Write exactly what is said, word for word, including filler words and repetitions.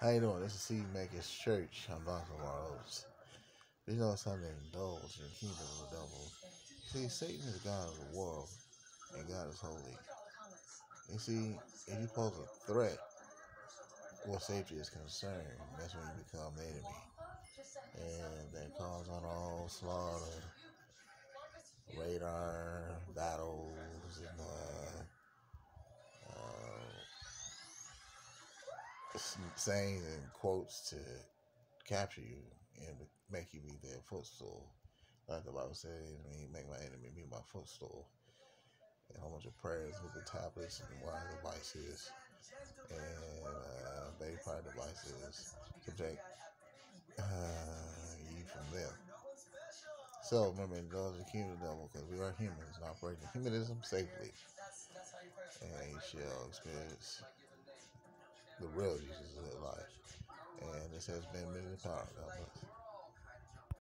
How you doing? This is Seed Makers Church. I'm Doctor Rose. You know something to indulge in the kingdom of the devil. See, Satan is the God of the world, and God is holy. You see, if you pose a threat where safety is concerned, that's when you become the enemy. And that calls on all slaughter, radar, battles, and uh, uh, sayings and quotes to capture you and make you be their footstool. Like the Bible says, "Me make my enemy be my footstool." And a whole bunch of prayers with the tablets and the wire devices and uh, baby power devices to protect uh, you from them. So remember, indulge the kingdom of the devil because we are humans and operating humanism safely. And you shall experience the real Jesus of life. And this has been Minute of Power. God bless.